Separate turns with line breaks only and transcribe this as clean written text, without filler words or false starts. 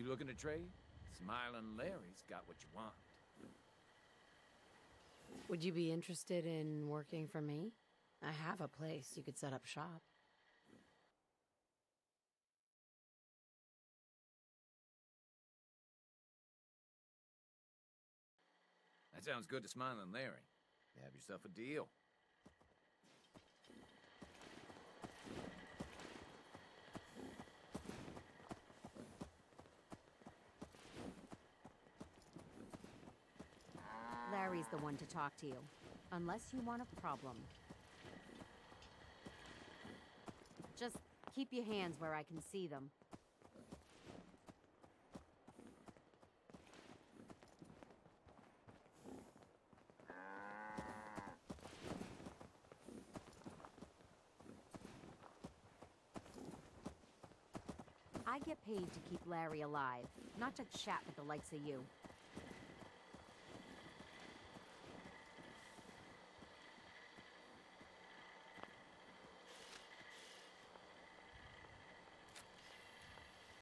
looking to trade? Smiling Larry's got what you want.
Would you be interested in working for me? I have a place you could set up shop.
That sounds good to Smiling Larry. You have yourself a deal.
Larry's the one to talk to you. Unless you want a problem. Just keep your hands where I can see them. I get paid to keep Larry alive, not to chat with the likes of you.